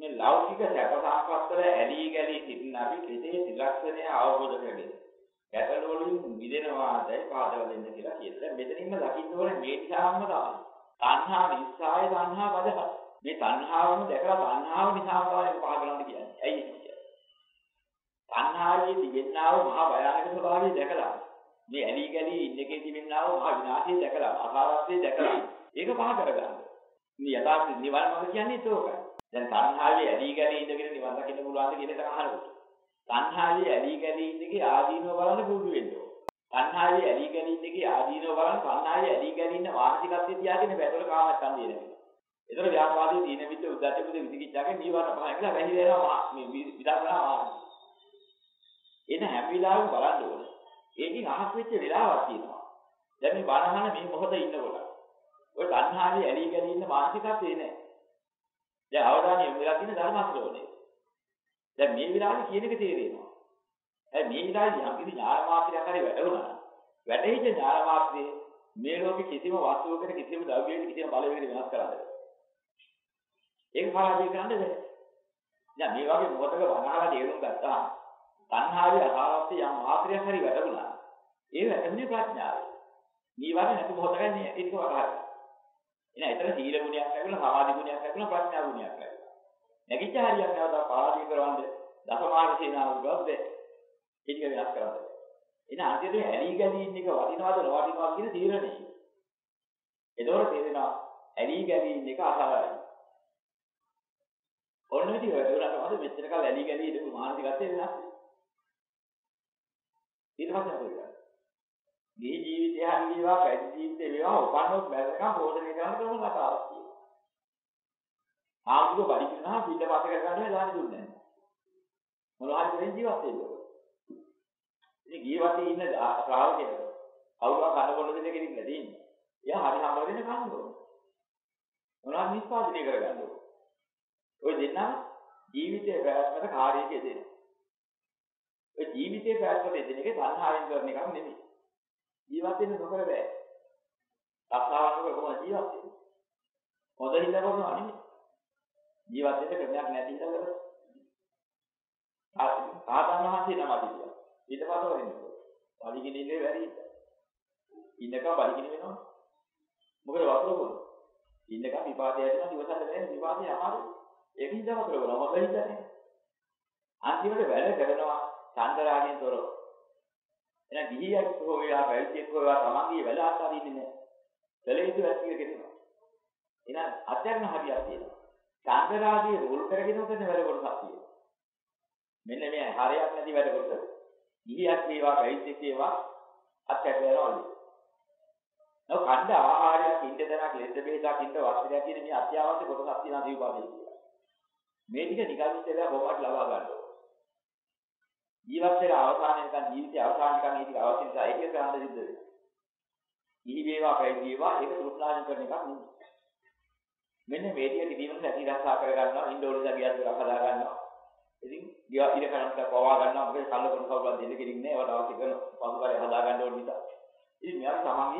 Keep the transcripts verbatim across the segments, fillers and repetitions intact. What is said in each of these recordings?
මේ ලෞකික සැප සම්පත් වල ඇලී ගලී සිටින අපි කෙසේ ත්‍රිලක්ෂණය අවබෝධ කරගන්නේ? ගැටළු වලින් මිදෙනවාදයි පාදවල දෙන්න කියලා කියනවා. මෙතනින්ම දකින්න ඕනේ මේ නිසාම තමයි. තණ්හා නිස්සාය තණ්හා බදහත්. මේ තණ්හාවම දැකලා තණ්හාව නිසාම තමයි පහ කරන්න කියන්නේ. ඇයි කියන්නේ? තණ්හාවේ තිබෙනා වූ මහා භයානක ස්වභාවය දැකලා මේ ඇලී ගලී ඉන්න එකේ තිබෙනා වූ මහා විනාශය දැකලා අසාරත්වය දැකලා ඒක පහ කරගන්න. මේ යථාර්ථ නිවන් මාර්ග කියන්නේ ඒකයි. දැන් තණ්හාවේ ඇලී ගලී ඉඳගෙන නිවන් දකින්න පුළුවන්ද කියන එක අහනකොට. තණ්හාවේ ඇලී ගලී ඉඳගේ ආදීනව බලන්න පුරුදු වෙන්න ඕන. තණ්හාවේ ඇලී ගලී ඉඳගේ ආදීනව බලන්න තණ්හාවේ ඇලී ගලී ඉන්න මානසිකත්වය තියාගෙන බැතල කාමච්ඡන්දය නෙමෙයි. ඒතර ව්‍යාපාදයේ තීන විද්ද උද්දච්ච කුද විදිකිච්ඡාගේ නීවරණ පහ කියලා වැහිලා යනවා මේ විදර්ශනා මාර්ගය. එන හැම වෙලාවෙම බලන්න ඕනේ. ඒකෙන් අහස් වෙච්ච වෙලාවක් තියෙනවා. දැන් මේ බණහන මේ මොහොතේ ඉන්නකොට ඔය තණ්හාවේ ඇලී ගලී ඉන්න මානසිකත්වේ නෑ. දැන් අවධානය යොමු වෙලා තියෙන ධර්ම ශ්‍රවණය. දැන් මේ විලාසෙ කියන එක තේරෙනවා. දැන් මේ විලාසෙ යම් කිසි ඥාන මාත්‍රයක් හරි වැටුණා. වැටෙච්ච ඥාන මාත්‍රේ මේ ලෝකෙ කිසිම වස්තුවකට කිසිම ද්‍රව්‍යයකට කිසිම බලවේගයකට වෙනස් කරන්න බැහැ. ඒක පරාජය කරන්න බැහැ. දැන් මේ වගේ මොහොතක වනාලා තේරුම් ගත්තා. තණ්හාවේ අසාරත්වය යම් මාත්‍රයක් හරි වැටුණා. ඒ වැටෙන්නේ ප්‍රඥාවයි. නීවරණ නැති මොහොතකන්නේ ඒක වරහයි. එන එතන සීල ගුණයක් ලැබුණා, සමාධි ගුණයක් ලැබුණා, ප්‍රඥා ගුණයක් ලැබුණා. නැගිච්ච හරියක් නැවත පාරාජය කරවන්න දසමාන සේනාව ගොඩක් ඒක වෙනස් කරන්න. එන අන්තිමේ ඇලී ගලී ඉන්න එක වටිනවද නොවටිනවද කියන තීරණය. ඒතකොට තේරෙනවා ඇලී ගලී ඉන්න එක අසාරයි. ඔන්න ඉතින් ඒකට මොකද මෙච්චර කාල ඇලී ගලී ඉඳපු මානසිකත්වය වෙනස් වෙනවා. ඊට පස්සේ මොකද? මේ ජීවිතය හරි වේවා, පැවිදි ජීවිතේ වේවා, උපන්නොත් බැලකම් පෝෂණය කරන්න ක්‍රම කතාවක් තියෙනවා. ආමුක පරිපූර්ණා පිට පත කරගන්න දාන දුන්නේ නැහැ. මොනවා හරි වෙන ජීවත් වෙන්න ඕන. ඉතින් ජීවිතේ ඉන්න ශ්‍රාවකයෙක් කවුරුහා කන බොන්න දෙන්න කෙනෙක් නැති ඉන්නේ. එයා හරි හැම වෙලෙම කන්න ඕන. මොනවා නිස්පාදනය කරගන්න ඕන. ඔය දෙන්නා ජීවිතේ ප්‍රයත්නකට කාර්යයක යෙදෙනවා. ඔය ජීවිතේ ප්‍රයත්නකට යෙදෙන එක සංහාරයෙන් කරන එකක් නෙමෙයි. ජීවත් වෙන්න නොකර බෑ. අසාවනක කොහොමද ජීවත් වෙන්නේ? හොඳ හිත කරනවා නෙමෙයි. ජීවත් වෙන්න ක්‍රමයක් නැති හිත කරලා. ආතන් මහන්සිය නම තිබුණා. ඊට පස්සේ වරින්නේ. වලිගෙන ඉන්නේ වැඩි හිත. ඉන්නකම් වලිගෙන වෙනවා. මොකද වතුර බොන. ඉන්නකම් විපාකය ඇතිවෙන දිවසට වෙන විපාකය අමාරුයි. ඒක හිතව වතුර බොනවා. මොකද හිතන්නේ? අන්තිමට වැඩ කරනවා චන්දරාගෙන් තොරව. එහෙනම් ගිහියක් හෝ වේලා පැවිද්දෙක් හෝ වේලා තමන්ගේ වැඩ අත්හරින්නේ නැහැ. දෙලෙහිතු වැසිය ගෙනවා. එහෙනම් අත්‍යවශ්‍ය හරියක් තියෙනවා. චන්දරාගයේ රෝල් කරගෙන උතන වැඩ කොටසක් තියෙනවා. මෙන්න මේ හරියක් නැති වැඩ කොටස ගිහියක් වේවා පැවිද්දෙක් වේවා අත්‍යවශ්‍ය වෙනවලු. නෝ කණ්ඩ ආහාරයක් ඉන්න දණක් ලෙඩ බෙහෙතක් ඉන්න වස්ත්‍රයක් කියන මේ අත්‍යවශ්‍ය කොටසක් තියෙනවා දීපාදේ කියලා. මේ ටික නිකන් ඉස්සෙල්ලා කොහොමද ලබා ගන්න ඕන? ජීවත් වෙලා අවසාන වෙනකන් ජීවිතය අවසාන වෙනකන් ඒක අවශ්‍ය නිසා ඒක කරන්න සිද්ධ වෙනවා. ඉහි වේවා පැවිදි වේවා ඒක තෘෂ්ණාවෙන් කරන එකක් නෙමෙයි. මෙන්න මේ ටික කිදීමෙන් ඇති රසා කර ගන්නවා, ඉන්ඩෝනෙසියා ගියත් ඒක හදා ගන්නවා. ඉතින් ගියා ඉර කරන්ට පවා ගන්නවා. මොකද කල්ල කොන කවුරුත් දෙන්න කෙනෙක් නෑ. ඒවට අවශ්‍ය කරන පසුකාරය හදා ගන්න ඕන නිසා. ඉතින් මෙයා තමන්ගේ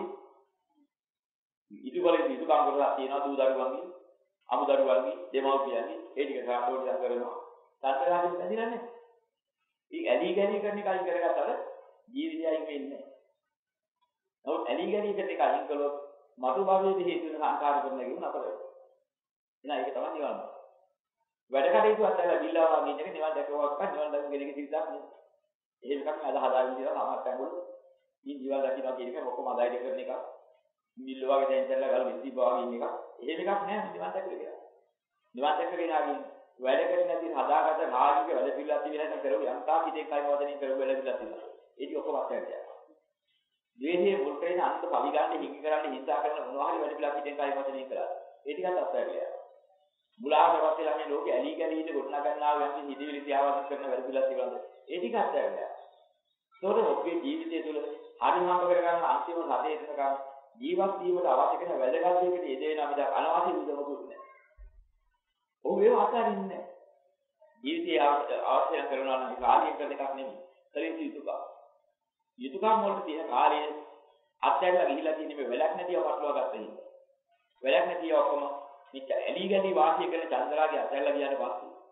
ඉදුවලේ ඉදුකම් කරලා තියෙනවා දූ දරුවන්ගේ, අමු දරුවන්ගේ, දෙමව්පියන්ගේ ඒ ටික කරන්න ඕන දා කරනවා. සතරාගෙන් නැදිලා නෑ. ඒ ඇලී ගලී කරන එක අයින් කරගත්තට ජීවිතය අයින් වෙන්නේ නැහැ. නමුත් ඇලී ගලී කරන එක අයින් කළොත් මතු භවයේදී හේතු වෙන සංකාර කරන එක නතර වෙනවා. එහෙනම් ඒක තමයි නිවන. වැඩ කටයුතු අත්හැරලා බිල්ලවා වගේ ඉන්න එක නිවන් දැකවක්වත් නිවන් දැකගෙන කෙනෙක් සිද්ධාක් නෙවෙයි. එහෙම එකක් අද හදාගෙන ඉඳලා සමහරට ඇඟවල මේ නිවන් දකින්නවා කියන එක ඔක්කොම අදායිද කරන එක. බිල්ලවාගේ දැන් ඉඳලා ගල් විසි බවාගේ ඉන්න එක. එහෙම එකක් නෑ නිවන් දැකලා කියලා. නිවන් දැකගෙන ආගෙන වැඩ කරන්නේ නැති හදාගත්ත නාගික වැඩ පිළිලා තිබෙන නැත්නම් කරුව යන්තා පිටේ කයි වදනින් කරුව වැඩ පිළිලා තිබුණා. ඒක ඔක්කොම අත්හැරියා. ද්වේෂයේ මුල් කරගෙන අන්ත පවි ගන්න හිඟි කරන්න හිංසා කරන මොනවා හරි වැඩ පිළිලා පිටේ කයි වදනින් කරා. ඒ ටිකත් අත්හැරියා. මුලාවරත් ළමයි ලෝකේ ඇලී ගලී ඉඳ ගොඩනගා ගන්නා වූ යම් හිදිවිලි තියාවද කරන වැඩ පිළිලා තිබුණාද? ඒ ටික අත්හැරියා. ඒතකොට ඔබේ ජීවිතය තුළ හරි හම්බ කරගන්න අන්තිම සතේ එතනකම් ජීවත් වීමට අවශ්‍ය කරන වැදගත් දෙයකට යෙදෙනා මිසක් අනවශ්‍ය විදමකුත් නැහැ. ඔව් ඒව අතාරින්නේ නැහැ. ජීවිතය අවශ්‍ය කරනවා නම් කාර්යය කරන එකක් නෙමෙයි. කලින් යුතුයකම්. යුතුයකම් වලට තියෙන කාර්යය අත්හැරලා ගිහිලා තියෙන මේ වෙලක් නැතිව වටලවා ගත්ත හින්දා. වෙලක් නැතිව ඔක්කොම නිච්ච ඇලී ගලී වාසිය කරන චන්ද්‍රාගේ අත්හැරලා ගියාට පස්සේ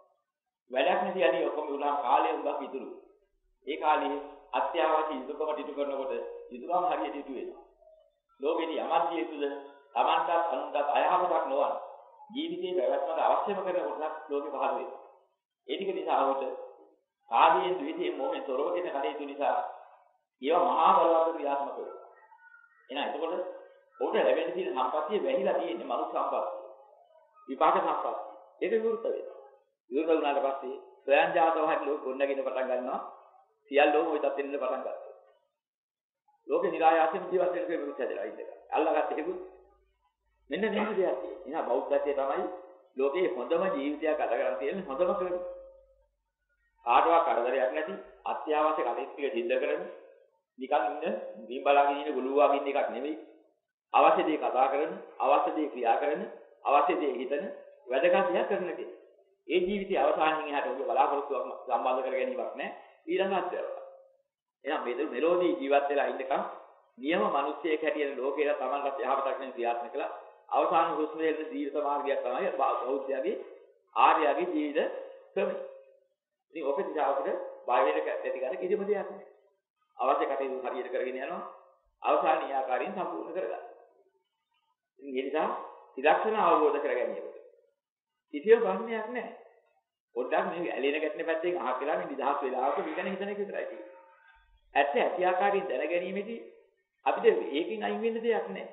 වැඩක් නැති යන්නේ ඔක්කොම උලාම කාලය උඟක් ඉතුරු. ඒ කාලේ අත්‍යවශ්‍ය යුතුයකම ඉටු කරනකොට යුතුයකම හරියට ඉටු වෙනවා. ලෝකෙදී යමක් ජීවිතද තමන්ටත් අනුන්ටත් අයහපතක් නොවන ජීවිතේ පැවැත්මට අවශ්‍යම කරන කොටසක් ලෝකෙ පහළ වෙනවා. ඒ ටික නිසා ආවොත් කාමයෙන් ද්වේෂයෙන් මොහෙන් තොරව දෙන කටයුතු නිසා ඒවා මහා බලවත් ක්‍රියාත්මක වෙනවා. එහෙනම් එතකොට උඩ ලැබෙන තියෙන සම්පත්තිය වැහිලා තියෙන්නේ මනුස්ස සම්පත්තිය. විපාක සම්පත්තිය. ඒක විවෘත වෙනවා. විවෘත වුණාට පස්සේ ස්වයං ජාතව හැටි ලෝක ගොඩනගෙන පටන් ගන්නවා. සියල්ලෝම ওই තත්ත්වෙ ඉන්න පටන් ගන්නවා. ලෝකේ නිරායාසයෙන් ජීවත් වෙන කෙනෙකුට හැදලා ඉන්න එක. අල්ලගත්ත හේතු මෙන්න මේක දෙයක් තියෙනවා. එහෙනම් බෞද්ධත්වයේ තමයි ලෝකේ හොඳම ජීවිතයක් ගත කරන් තියෙන හොඳම ක්‍රම. කාටවත් කරදරයක් නැති අත්‍යවශ්‍ය කටයුතු ටික සිද්ධ කරන නිකන් ඉන්න මේ බලාගෙන ඉන්න ගොළුවාගේ ඉන්න එකක් නෙවෙයි. අවශ්‍ය දේ කතා කරන, අවශ්‍ය දේ ක්‍රියා කරන, අවශ්‍ය දේ හිතන වැඩගත් දෙයක් කරන කෙනෙක්. ඒ ජීවිතයේ අවසානයේ එහාට ඔබ බලාපොරොත්තුවක් සම්බන්ධ කර ගැනීමක් නැහැ. ඊළඟ අත්‍යවශ්‍ය. එහෙනම් මේ මෙලෝදී ජීවත් වෙලා ඉන්නකම් නියම මිනිස්සෙක් හැටියට ලෝකේට තමන්ට යහපතක් වෙන ක්‍රියාත්මක කළා. අවසාන හුස්ම දෙන්න ජීවිත මාර්ගයක් තමයි බෞද්ධයාගේ ආර්යයාගේ ජීවිත ක්‍රමය. ඉතින් ඔක දිහාවට බාහිර ඇති කරන කිසිම දෙයක් නැහැ. අවශ්‍ය කටයුතු හරියට කරගෙන යනවා. අවසානීය ආකාරයෙන් සම්පූර්ණ කරගන්න. ඉතින් ඒ නිසා ත්‍රිලක්ෂණ අවබෝධ කර ගැනීමට කිසිම ප්‍රශ්නයක් නැහැ. පොඩ්ඩක් මේ ඇලෙන ගැටෙන පැත්තෙන් අහක් වෙලා මේ නිදහස් වෙලාවක විගණ හිතන එක විතරයි තියෙන්නේ. ඇත්ත ඇති ආකාරයෙන් දැන ගැනීමේදී අපිට ඒකෙන් අයින් වෙන්න දෙයක් නැහැ.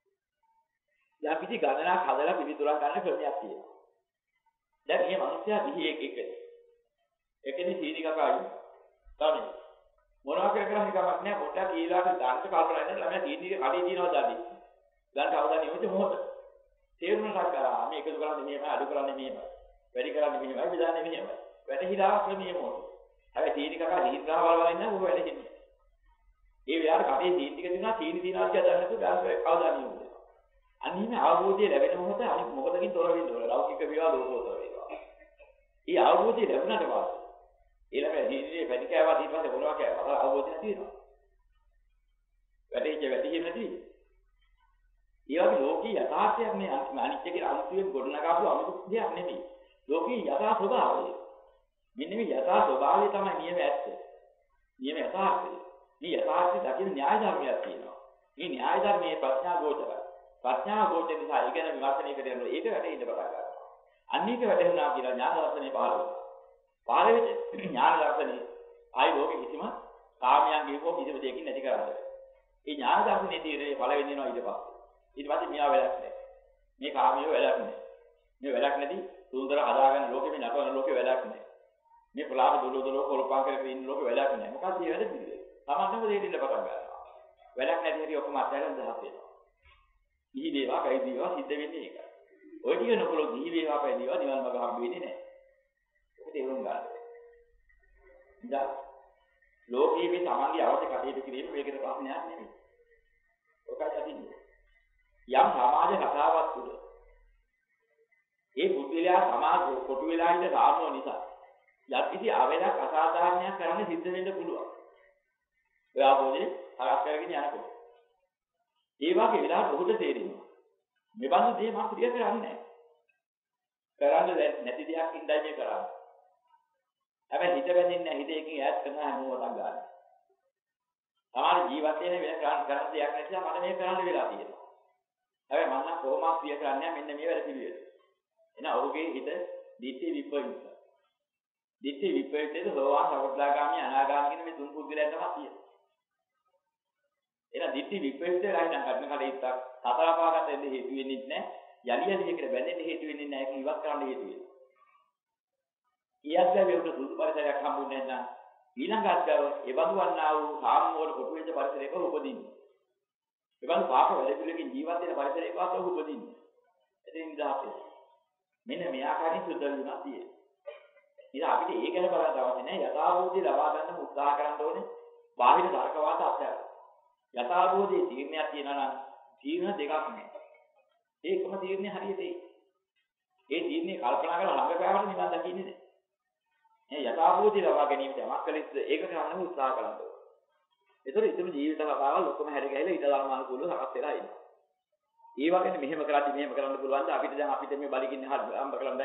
දැන් පිටි ගණනක් හදලා පිළිතුරක් ගන්න ක්‍රමයක් තියෙනවා. දැන් මේ මිනිස්සයා දිහි එක එක එකනේ සීනිකකයි තමයි මොනවා කර කර හිතවක් නැහැ. පොඩ්ඩක් ඊළාට දාන්න කල්පනා කරලා ළමයා සීනික කඩේ දිනනවා දාන්නේ. දැන් කවදා නියමිත මොහොත තේරුණාක් කරා මේ එකතු කරන්නේ මෙහෙමයි අඩු කරන්නේ මෙහෙමයි වැඩි කරන්නේ මෙහෙමයි බෙදන්නේ මෙහෙමයි වැටහිලා ක්‍රමයේ මොකද හැබැයි තීනිකක දීර්ඝව වල ඉන්න ඕක වැඩින්නේ ඒ වෙලාවට කටේ තීන් ටික දිනවා තීනි දිනවා කියලා දැනනකොට ගාන කවදා නියුනේ අනිහිම අවබෝධය ලැබෙන මොහොත අනිත් මොකටකින් තොර වෙන්න ඕන ලෞකික වේවා ලෝකෝත්තර වේවා ඊ අවබෝධය ලැබුණාට පස්සේ ඊළඟ දීර්ඝයේ වැඩි කෑවා ඊට පස්සේ මොනවා කෑවා අවබෝධය නැති වෙනවා වැඩිච්ච වැඩි නැති ඒ වගේ ලෝකී යථාර්ථයක් මේ අනිත්‍ය කියලා අනුසුයෙන් ගොඩනගාපු අමුතු දෙයක් නෙමෙයි. ලෝකී යථා ස්වභාවය. මෙන්න මේ යථා ස්වභාවය තමයි නියම ඇත්ත. නියම යථාර්ථය. මේ යථාර්ථය දකින්න න්‍යාය ධර්මයක් තියෙනවා. මේ න්‍යාය ධර්මයේ ප්‍රඥා ගෝචරයි. ප්‍රඥා ගෝචර නිසා ඒ ගැන විමර්ශනය කරනකොට ඒක වැටෙන්න පටන් ගන්නවා. අනික වැටෙනවා කියලා ඥාන දර්ශනේ පහළ වෙනවා. පහළ වෙච්ච ඥාන දර්ශනේ ආයි ලෝකෙ කිසිම කාමයන්ගේ හෝ කිසිම දෙයකින් නැති කරන්නේ. මේ ඥාන දර්ශනේ තියෙන්නේ පළවෙනි වෙනවා ඊට පස්සේ. ඊට පස්සේ මෙයා වැඩක් නැහැ. මේ කාමියෝ වැඩක් නැහැ. මේ වැඩක් නැති සුන්දර හදාගන්න ලෝකෙ මේ නටවන ලෝකෙ වැඩක් නැහැ. මේ පලාප දොළො දොළො කොලපං කරගෙන ඉන්න ලෝකෙ වැඩක් නැහැ. මොකක්ද මේ වැඩ පිළිවෙල? තමන්ටම දෙන්න පටන් ගන්නවා. වැඩක් නැති හැටි ඔක්කොම අත්හැරලා දහස් වෙනවා. ඉහි දේවා කයි දේවා සිද්ධ වෙන්නේ ඒකයි. ඔය ටික නොකළොත් ඉහි දේවා කයි දේවා නිවන් මාර්ග හම්බ වෙන්නේ නැහැ. ඒක තේරුම් ගන්න. ඉතින් ලෝකයේ මේ තමන්ගේ අවශ්‍ය කටයුතු කිරීම මේකට ප්‍රශ්නයක් නෙමෙයි. ඔකයි අදින්නේ. යම් සමාජ කතාවක් තුළ ඒ බුද්ධිලා සමාජ කොටු වෙලා ඉන්න සාමෝ නිසා යම් කිසි අවේලක් අසාධාරණයක් කරන්න සිද්ධ වෙන්න පුළුවන්. ඔය ආපෝදේ හරක් කරගෙන යනකොට. ඒ වගේ වෙලාවට ඔහුට තේරෙනවා. මේ බඳු දේ මම ක්‍රියා කරන්නේ නැහැ. කරන්න නැති දෙයක් ඉඳයි මේ කරන්නේ. හැබැයි හිත බැඳින්නේ නැහැ. හිත එකකින් ඈත් කරන හැමෝටම ගන්න. සමහර ජීවිතේ වෙන කරන්න දෙයක් නැතිනම් මට මේක කරන්න වෙලා තියෙනවා. හැබැයි මම නම් කොහොමද ක්‍රියා කරන්නේ මෙන්න මේ වැඩ පිළිවෙල. එහෙනම් ඔහුගේ හිත දිට්ඨි විපරිත. දිට්ඨි විපරිතේ සෝවාන් සකෘදාගාමී අනාගාමී කියන මේ තුන් පුද්ගලයන් තමයි තියෙන්නේ. එහෙනම් දිට්ඨි විපරිතේ රහින කර්ම කලිතක් සතර පාගත වෙන්න හේතු වෙන්නේ නැහැ. යලි යලි එකට බැඳෙන්න හේතු වෙන්නේ නැහැ. ඒක ඉවත් කරන්න හේතු වෙනවා. ඊයත්ගේ උඩ දුරු පරිසරයක් හම්බුනේ නැත්නම් ඊළඟ අත්ගාව ඒ බඳුවන්නා වූ සාම්මෝල කොටු වෙච්ච පරිසරයක උපදින්නේ. එවන් පාප වැඩපිළිවෙලකින් ජීවත් වෙන පරිසරයක වාසව උපදින්නේ. එතෙන් ඉඳාපේ. මෙන්න මේ ආකාරයෙන් සුද්ධ වීමක් තියෙනවා. ඉතින් අපිට ඒක ගැන බලන්න අවශ්‍ය නැහැ. යථාභූතය ලබා ගන්න උත්සාහ කරන්න ඕනේ. බාහිර තර්ක වාද අත්හැරලා. යථාභූතයේ තීරණයක් තියෙනවා නම් තීරණ දෙකක් නැහැ. ඒකම තීරණේ හරියට ඒ. ඒ තීරණේ කල්පනා කරලා ළඟ පෑවට නිවන් දකින්නේ නැහැ. මේ යථාභූතය ලබා ගැනීමට යමක් කළෙත් ඒක කරන්න උත්සාහ කරන්න ඕනේ. ඒතර ඉතුරු ජීවිත කතාවල් ඔක්කොම හැර ගහලා ඊට ධර්මානුකූලව හරස් වෙලා ඉන්නවා. ඒ වගේනේ මෙහෙම කරද්දි මෙහෙම කරන්න පුළුවන් ද අපිට දැන් අපිට මේ බලිකින් හම්බ කරන්නයි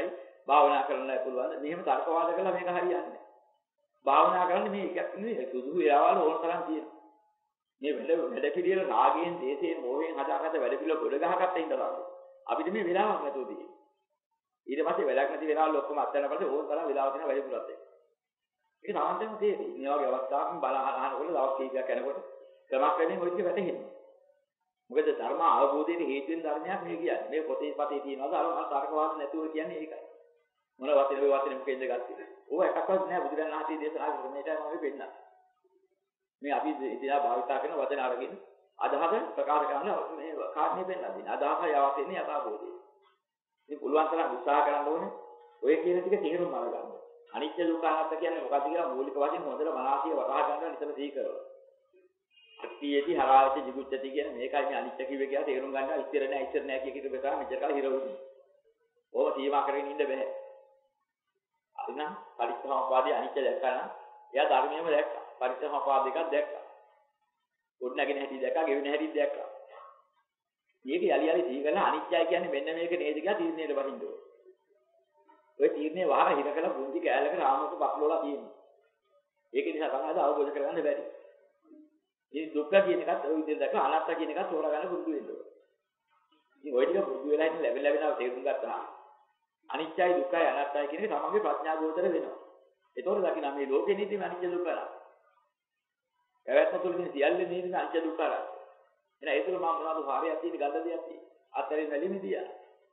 භාවනා කරන්න පුළුවන්. මෙහෙම තර්කවාද කළා මේක හරියන්නේ නැහැ. භාවනා කරන්නේ මේ එකක් නෙවෙයි සුදු වේලාවල ඕන තරම් තියෙනවා. මේ වැඩ වැඩ පිළිවෙල රාගයෙන්, දේශයෙන්, මොහයෙන් හදාගත්ත වැඩ පිළිවෙල ගොඩ ගහගත්ත ඉඳලා අපිට මේ වෙලාවක් නැතුව තියෙන්නේ. ඊට පස්සේ වැඩක් නැති වෙලාවල ඔක්කොම අත්හැරලා පස්සේ ඕන තරම් වෙලාවක් තියෙන වැඩ පිළිවෙලත් එක්ක. ඒක සාමාන්‍යයෙන් තේරෙයි. මේ වගේ අවස්ථාවකින් බල අහනකොට දවස් කීපයක් යනකොට ක්‍රමක්‍රමයෙන් ඔය ටික වැටහෙනවා. මොකද ධර්ම අවබෝධයේ හේතු වෙන ධර්මයක් මේ කියන්නේ. මේ පොතේ පතේ තියෙනවාද අර අර තර්කවාද නැතුව කියන්නේ ඒකයි. මොන වචන ඔය වචන මොකෙන්ද ගත්තේ? ඕවා එකක්වත් නෑ බුදුරජාණන් වහන්සේ දේශනා කරන මේටයි මම පෙන්නන්නේ. මේ අපි ඉතිලා භාවිතා කරන වචන අරගෙන අදහස ප්‍රකාශ කරන මේ කාරණේ පෙන්නලා දෙන. අදහස යවත් වෙන්නේ යථාභූතය. ඉතින් පුළුවන් තරම් උත්සාහ කරන්න ඕනේ ඔය කියන ටික තේරුම් අරගන්න. අනිත්‍ය දුක්ඛ අනාත්ම කියන්නේ මොකක්ද කියලා මූලික වශයෙන් හොඳට මනසිය වටහා ගන්න නිතර සිහි කරනවා. අට්ඨියේදී හරාවච jigucchati කියන මේකයි මේ අනිත්‍ය කිව්වේ කියලා තේරුම් ගන්න ඉස්තර නෑ ඉස්තර නෑ කිය කීට බෙදා මෙච්චර කාලේ හිර වුණේ. ඕව සීමා කරගෙන ඉන්න බෑ. අරිනම් පරිච්ඡේදපාදී අනිත්‍ය දැක්කා නම් එයා ධර්මයේම දැක්කා. පරිච්ඡේදපාද එකක් දැක්කා. උඩ නැගෙන හැටි දැක්කා, ගෙවෙන හැටි දැක්කා. මේක යලි යලි සිහි කරලා අනිත්‍යයි කියන්නේ මෙන්න මේක නේද කියලා තීරණයට වහින්න ඕනේ. ඔය තීරණේ වහර හිර කරලා බුද්ධි කැලලක රාමක පක්ලෝලා තියෙනවා. ඒක නිසා තමයි අවබෝධ කරගන්න බැරි. මේ දුක්ඛ කියන එකත් ඔය විදිහට දැක්කා අනාත්ම කියන එකත් හොරගන්න පුරුදු වෙන්න ඕනේ. ඉතින් ඔය ටික පුරුදු වෙලා ඉන්න ලැබෙන ලැබෙනව තේරුම් ගත්තා. අනිත්‍යයි දුක්ඛයි අනාත්මයි කියන එක තමන්ගේ ප්‍රඥා ගෝචර වෙනවා. ඒතකොට දකින්න මේ ලෝකෙ නිදි අනිත්‍ය දුක්ඛ අනාත්ම. පැවැත්ම තුළ තියෙන සියල්ල නිදි අනිත්‍ය දුක්ඛ අනාත්ම. එහෙනම් ඒක තුළ මම මොනවද හාරයක් තියෙන ගඳ දෙයක් තියෙන. අතරින් වැලි මිදියා.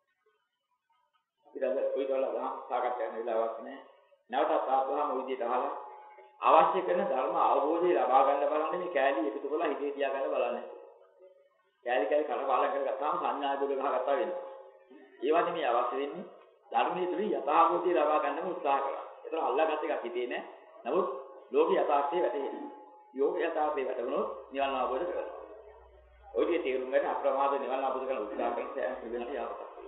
ඊට පස්සේ කොයි දවල්ලා ගහ සාකච්ඡා කරන වෙලාවක් නැහැ. නැවතත් ආපුවාම ওই විදිහට අහලා අවශ්‍ය කරන ධර්ම අවබෝධය ලබා ගන්න බලන්නේ මේ කෑලි එකතු කරලා හිතේ තියාගන්න බලන්නේ. කෑලි කෑලි කන බාලම් කරගත්තාම සංඥා ගොඩ ගහගත්තා වෙනවා. ඒ වගේ මේ අවශ්‍ය වෙන්නේ ධර්මයේ තුලින් යථාභූතය ලබා ගන්නම උත්සාහ කරනවා. ඒතර අල්ලාගත් එකක් හිතේ නැහැ. නමුත් ලෝක යථාර්ථයේ වැටහෙනවා. යෝග යථාර්ථයේ වැටුණොත් නිවන අවබෝධ කරගන්නවා. ඔය විදිහේ තේරුම් ගන්න අප්‍රමාද නිවන අවබෝධ කරගන්න උත්සාහ කරන සෑම පිළිවෙලක් යාවත.